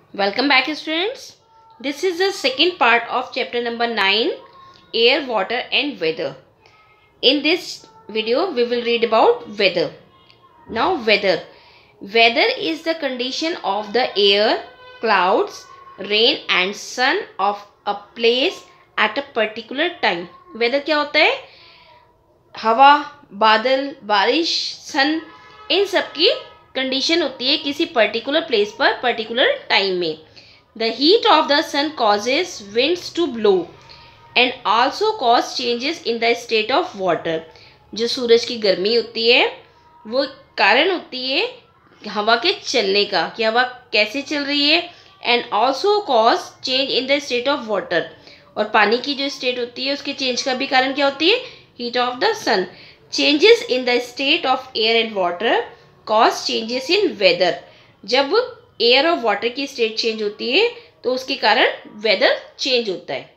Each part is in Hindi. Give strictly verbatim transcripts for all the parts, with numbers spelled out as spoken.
Welcome back, students. This is the second part of chapter number nine, Air, Water and Weather. In this video, we will read about weather. Now, weather. Weather is the condition of the air, clouds, rain and sun of a place at a particular time. Weather क्या होता है? हवा, बादल, बारिश, सन, इन सब की कंडीशन होती है किसी पर्टिकुलर प्लेस पर पर्टिकुलर टाइम में. The heat of the sun causes winds to blow and also cause changes in the state of water. जो सूरज की गर्मी होती है वो कारण होती है हवा के चलने का, कि हवा कैसे चल रही है. And also cause change in the state of water, और पानी की जो स्टेट होती है उसके चेंज का भी कारण क्या होती है? Heat of the sun. Changes in the state of air and water cause changes in weather. जब एयर और वाटर की स्टेट चेंज होती है तो उसके कारण वेदर चेंज होता है.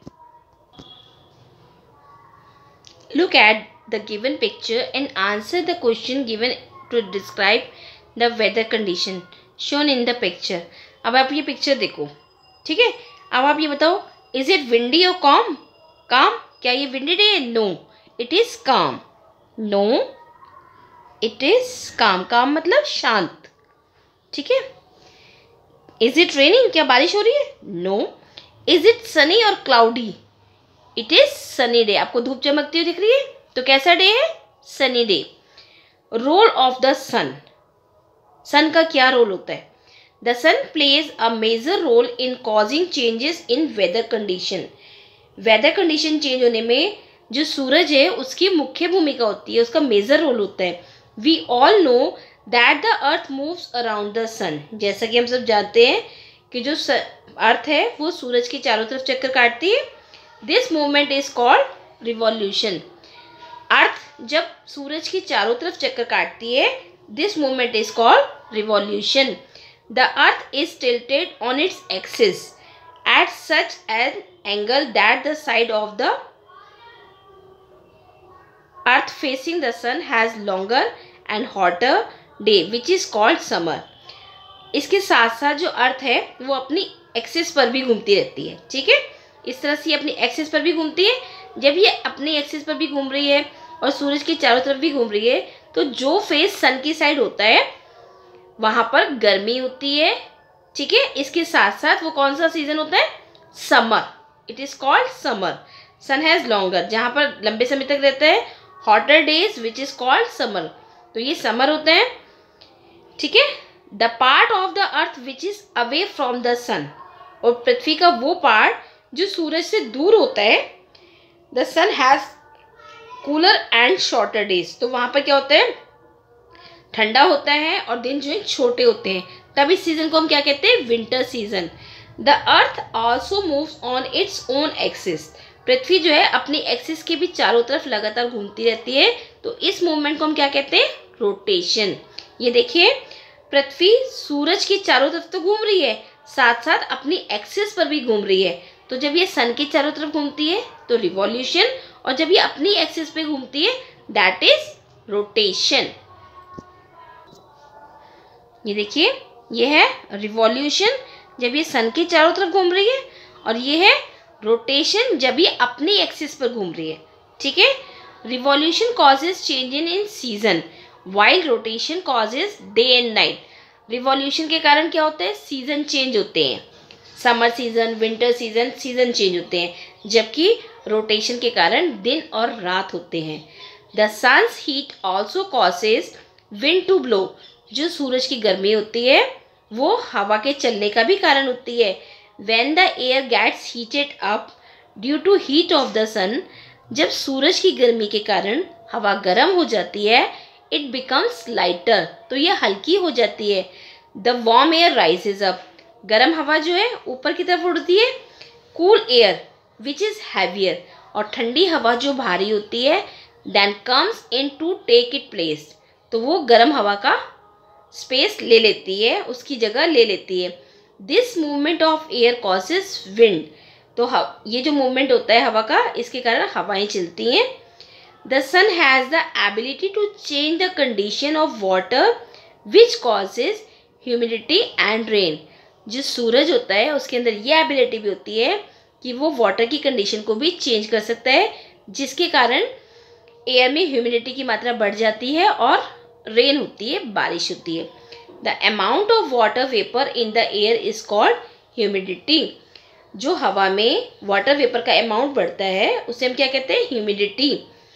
Look at the given picture and answer the question given to describe the weather condition shown in the picture. अब आप ये पिक्चर देखो, ठीक है. अब आप ये बताओ, इज इट विंडी और कॉम? काम, क्या ये विंडी डे है? No, it is calm. No, it is calm. Calm मतलब शांत, ठीक है. Is it raining? क्या बारिश हो रही है? नो. इज इट सनी और cloudy? It is sunny day. आपको धूप चमकती हुई दिख रही है तो कैसा डे है? Sunny day. Role of the sun. Sun का क्या रोल होता है? The sun plays a major role in causing changes in weather condition. Weather condition change होने में जो सूरज है उसकी मुख्य भूमिका होती है, उसका मेजर रोल होता है. We all know that the earth moves around the sun. जैसा कि हम सब जानते हैं कि जो अर्थ है वो सूरज के चारों तरफ चक्कर काटती है. This movement is called revolution. Earth जब सूरज के चारों तरफ चक्कर काटती है, this movement is called revolution. The earth is tilted on its axis at such an angle that the side of the earth facing the sun has longer and hotter day which is called summer. इसके साथ साथ जो अर्थ है वो अपनी एक्सिस पर भी घूमती रहती है, ठीक है. इस तरह से ये अपनी एक्सिस पर भी घूमती है. जब ये अपनी एक्सिस पर भी घूम रही है और सूरज के चारों तरफ भी घूम रही है तो जो फेस सन की साइड होता है वहां पर गर्मी होती है, ठीक है. इसके साथ साथ वो कौन सा सीजन होता है? Summer. It is called summer. Sun has longer, जहां पर लंबे समय तक रहता है. Hotter days which is called summer, तो ये समर होते हैं, ठीक है. The part of the earth which is away from the sun, और पृथ्वी का वो पार्ट जो सूरज से दूर होता है. The sun has cooler and shorter days, तो वहां पर क्या होता है? ठंडा होता है और दिन जो है छोटे होते हैं. तब इस सीजन को हम क्या कहते हैं? Winter season. The earth also moves on its own axis. पृथ्वी जो है अपनी एक्सिस के भी चारों तरफ लगातार घूमती रहती है, तो इस मूवमेंट को हम क्या कहते हैं? रोटेशन. ये देखिए, पृथ्वी सूरज के चारों तरफ तो घूम रही है, साथ साथ अपनी एक्सिस पर भी घूम रही है. तो जब ये सन के चारों तरफ घूमती है तो रिवॉल्यूशन, और जब ये अपनी एक्सिस पे घूमती है दैट इज रोटेशन. ये देखिए, ये है रिवॉल्यूशन जब ये सन के चारों तरफ घूम रही है, और ये है रोटेशन जब ये अपनी एक्सिस पर घूम रही है, ठीक है. Revolution causes change in in season while rotation causes day and night. Revolution के कारण क्या होता है? सीजन चेंज होते हैं. Summer season, winter season, season change होते हैं, जबकि रोटेशन के कारण दिन और रात होते हैं. The sun's heat also causes wind to blow. जो सूरज की गर्मी होती है वो हवा के चलने का भी कारण होती है. When the air gets heated up due to heat of the sun, जब सूरज की गर्मी के कारण हवा गर्म हो जाती है, it becomes lighter, तो यह हल्की हो जाती है. The warm air rises up, गर्म हवा जो है ऊपर की तरफ उड़ती है. Cool air which is heavier, और ठंडी हवा जो भारी होती है then comes in to take its place, तो वो गर्म हवा का स्पेस ले लेती है, उसकी जगह ले लेती है. This movement of air causes wind, तो ये जो मूवमेंट होता है हवा का, इसके कारण हवाएं चलती हैं. The sun has the ability to change the condition of water which causes humidity and rain. जो सूरज होता है उसके अंदर ये एबिलिटी भी होती है कि वो वाटर की कंडीशन को भी चेंज कर सकता है, जिसके कारण एयर में ह्यूमिडिटी की मात्रा बढ़ जाती है और रेन होती है, बारिश होती है। The amount of water vapour in the air is called humidity. जो हवा में वाटर वेपर का अमाउंट बढ़ता है उसे हम क्या कहते हैं? Humidity.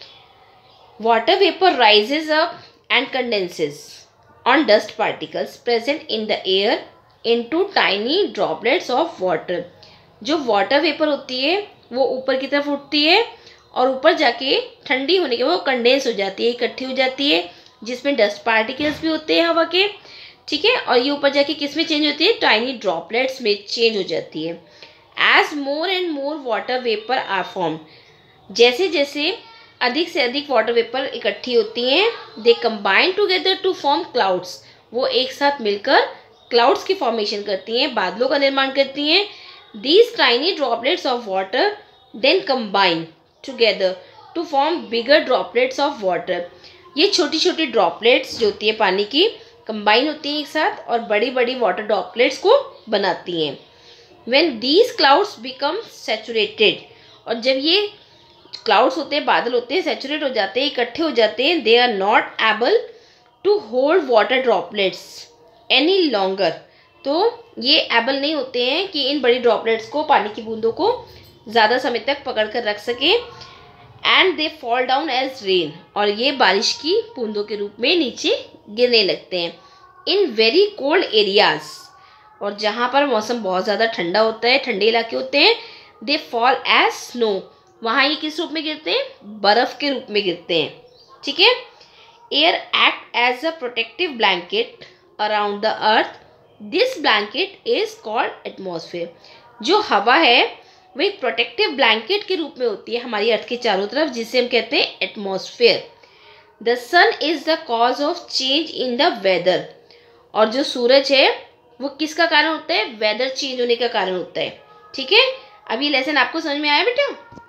Water vapour rises up and condenses on dust particles present in the air into tiny droplets of water. जो वाटर वेपर होती है वो ऊपर की तरफ उठती है और ऊपर जाके ठंडी होने के बाद वो कंडेंस हो जाती है, इकट्ठी हो जाती है, जिसमें डस्ट पार्टिकल्स भी होते हैं हवा के, ठीक है। और ये ऊपर जाके किस में चेंज होती है? टाइनी ड्रॉपलेट्स में चेंज हो जाती है। As more and more water vapour are form, जैसे जैसे अधिक से अधिक वाटर वेपर इकट्ठी होती हैं, they combine together to form clouds, वो एक साथ मिलकर क्लाउड्स की फॉर्मेशन करती हैं, बादलों का निर्माण करती हैं। These tiny droplets of water then combine together to form bigger droplets of water. ये छोटी छोटी ड्रॉपलेट्स जो होती है पानी की कंबाइन होती हैं एक साथ और बड़ी बड़ी वाटर ड्रॉपलेट्स को बनाती हैं। When these clouds become saturated, और जब ये क्लाउड्स होते हैं, बादल होते हैं, सैचुरेट हो जाते हैं, इकट्ठे हो जाते हैं, they are not able to hold water droplets any longer. तो ये एबल नहीं होते हैं कि इन बड़ी ड्रॉपलेट्स को, पानी की बूंदों को ज़्यादा समय तक पकड़ कर रख सकें। And they fall down as rain, और ये बारिश की बूंदों के रूप में नीचे गिरने लगते हैं। इन वेरी कोल्ड एरियाज, और जहाँ पर मौसम बहुत ज़्यादा ठंडा होता है, ठंडे इलाके होते हैं, दे फॉल एज स्नो, वहाँ ये किस रूप में गिरते हैं? बर्फ़ के रूप में गिरते हैं, ठीक है। Air act as a protective blanket around the earth, this blanket is called atmosphere. जो हवा है वो एक प्रोटेक्टिव ब्लैंकेट के रूप में होती है हमारी अर्थ के चारों तरफ, जिसे हम कहते हैं atmosphere. The sun is the cause of change in the weather, और जो सूरज है वो किसका कारण होता है? वेदर चेंज होने का कारण होता है, ठीक है। अब ये लेसन आपको समझ में आया बेटा?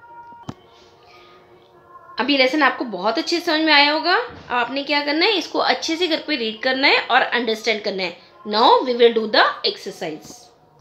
अब ये लेसन आपको बहुत अच्छे से समझ में आया होगा। अब आपने क्या करना है? इसको अच्छे से घर पे रीड करना है और अंडरस्टैंड करना है। Now we will do the exercise.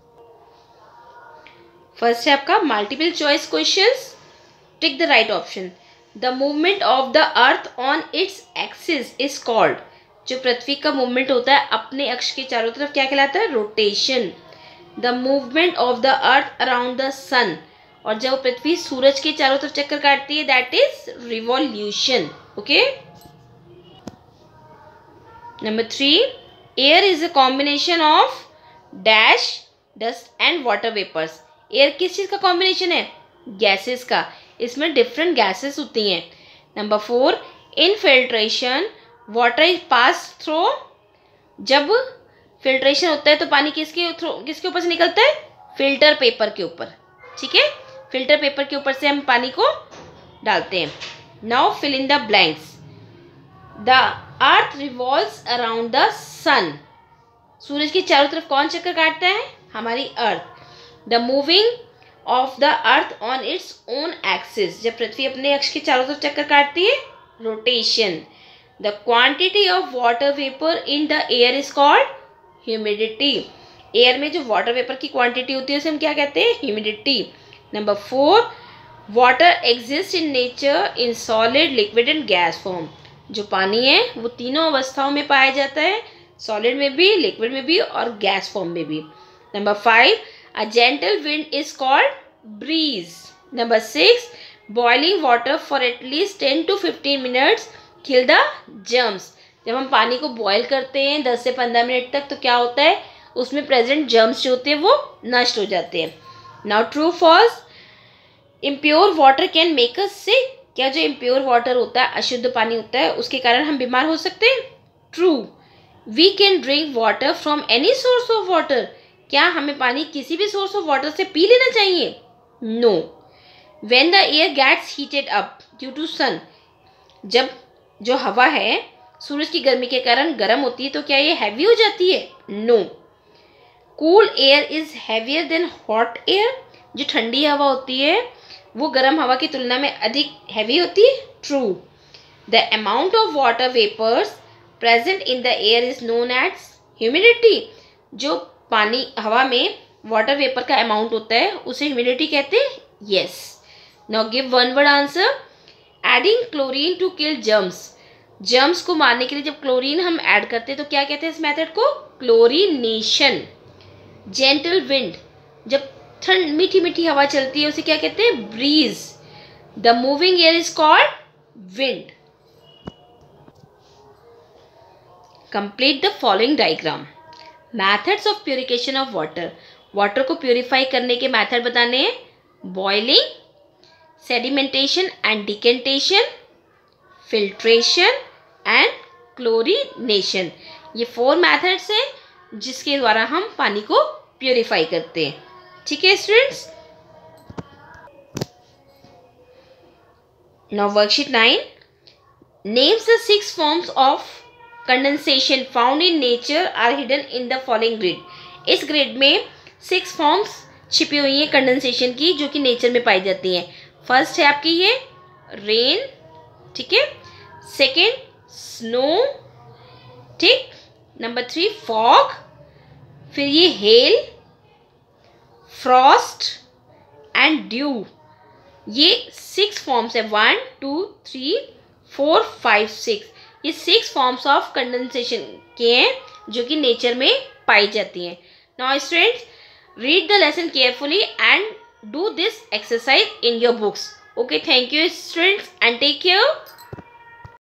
First है आपका multiple choice questions. Tick the right option. The movement of the earth on its axis is called, जो पृथ्वी का मूवमेंट होता है अपने अक्ष के चारों तरफ क्या कहलाता है? Rotation. The movement of the earth around the sun, और जब पृथ्वी सूरज के चारों तरफ चक्कर काटती है, that is revolution. Okay. Number three, air is a combination of dash dust and water vapours. Air किस चीज का कॉम्बिनेशन है? गैसेस का। इसमें डिफरेंट गैसेस होती हैं। Number four, in filtration water is pass through, जब फिल्ट्रेशन होता है तो पानी किसके थ्रू, किसके ऊपर से निकलता है? फिल्टर पेपर के ऊपर, ठीक है। फिल्टर पेपर के ऊपर से हम पानी को डालते हैं। Now fill in the blanks. The earth revolves around the sun, सूरज के चारों तरफ कौन चक्कर काटता है? हमारी earth. The moving of the earth on its own axis, जब पृथ्वी अपने अक्ष के चारों तरफ चक्कर काटती है, rotation. The quantity of water vapour in the air is called humidity. Air में जो वाटर वेपर की क्वांटिटी होती है उसे हम क्या कहते हैं? Humidity. Number four, water exist in nature in solid, liquid and gas form. जो पानी है वो तीनों अवस्थाओं में पाया जाता है, सॉलिड में भी, लिक्विड में भी और गैस फॉर्म में भी। Number five, a gentle wind is called breeze. Number six, boiling water for at least ten to fifteen minutes kill the germs. जब हम पानी को बॉयल करते हैं दस से पंद्रह मिनट तक, तो क्या होता है? उसमें प्रेजेंट जर्म्स जो होते हैं वो नष्ट हो जाते हैं। Now true false, impure water can make us sick. क्या जो इम्प्योर वाटर होता है, अशुद्ध पानी होता है, उसके कारण हम बीमार हो सकते हैं? True. We can drink water from any source of water. क्या हमें पानी किसी भी सोर्स ऑफ वाटर से पी लेना चाहिए? No. When the air gets heated up due to sun, जब जो हवा है सूरज की गर्मी के कारण गर्म होती है, तो क्या ये हैवी हो जाती है? No. Cool air is heavier than hot air. जो ठंडी हवा होती है वो गर्म हवा की तुलना में अधिक हैवी होती है? True. The amount of water vapours present in the air is known as humidity. जो पानी हवा में वाटर वेपर का अमाउंट होता है उसे ह्यूमिडिटी कहते हैं। Yes, now give one word answer. Adding chlorine to kill germs, germs को मारने के लिए जब क्लोरीन हम ऐड करते हैं तो क्या कहते हैं इस मेथड को? क्लोरीनेशन। जेंटल विंड, जब ठंड मीठी मीठी हवा चलती है उसे क्या कहते हैं? Breeze. The moving air is called wind. Complete the following diagram. Methods of purification of water, water को प्यूरिफाई करने के मैथड बताने हैं। Boiling, sedimentation and decantation, filtration and chlorination, ये फोर मैथड्स हैं जिसके द्वारा हम पानी को प्यूरिफाई करते हैं। ठीक है students, now worksheet nine, names the six forms of condensation found in nature are hidden in the following grid. इस ग्रिड में सिक्स फॉर्म्स छिपी हुई हैं कंडेंसेशन की जो कि नेचर में पाई जाती हैं। फर्स्ट है आपकी ये रेन, ठीक है। सेकेंड स्नो, ठीक। नंबर थ्री फॉग, फिर ये हेल, फ्रॉस्ट एंड ड्यू। ये सिक्स फॉर्म्स है, one two three four five six, ये सिक्स फॉर्म्स ऑफ कंडेंसेशन के हैं जो कि नेचर में पाई जाती हैं। Now students, read the lesson carefully and do this exercise in your books. Okay, thank you students and take care.